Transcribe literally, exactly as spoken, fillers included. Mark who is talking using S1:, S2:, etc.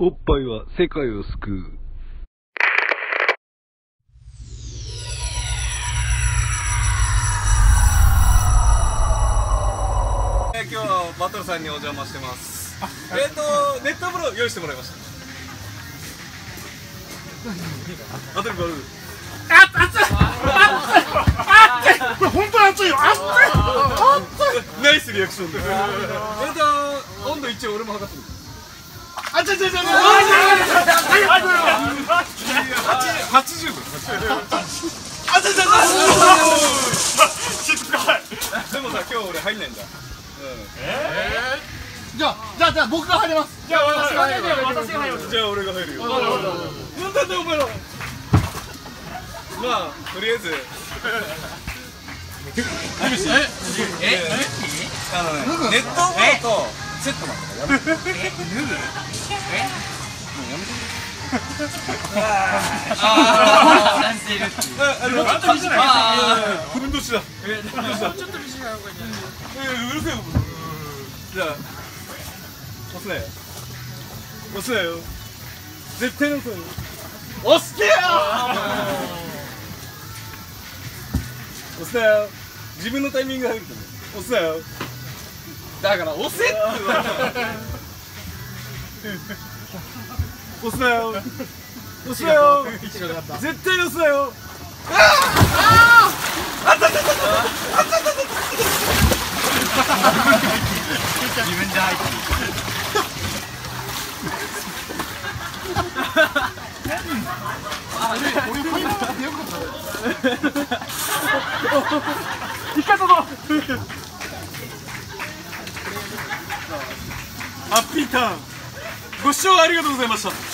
S1: おっぱいは世界を救う。
S2: えー、今日はバトルさんにお邪魔してます。えっと熱湯風呂用意してもらいました。バトルバトル。
S3: あっ、熱い。熱い。これ本当に熱いよ。熱い。熱い。
S2: ナイスリアクションです。えっと温度一応俺も測ってる。
S3: あ、ちょちょちょ。
S2: 八十度。
S3: あ、ちょちょちょ。
S2: でもさ、今日俺入んないんだ。
S3: ええ。じゃあ、じゃあ、じゃあ、僕が入ります。じゃあ、私が入る。私が入る。
S2: じゃあ、俺が入るよ。なんだってお前ら。まあ、とりあえず。え、え、あのね、熱湯風呂とセットなんだから。やめて。え、脱ぐ？え？もうやめて。ああ、なんているっていう。あ、もうちょっと短い。ふんどしだ。え、ふんどしだ。もうちょっと短い方がいいんじゃない？え、うるせえよ。じゃあ、押すなよ。押すなよ。絶対に押すなよ。押してよ。押すなよ。自分のタイミングが入るとね。押すなよ。だから押せって言われた。押すなよ。押すなよ。絶対に押すなよ。ああ。あったあったあったあったあったあった。自分で入ってる。
S3: 俺ファイナルってよかった。生き方だ。
S2: ハッピーターン。ご視聴ありがとうございました。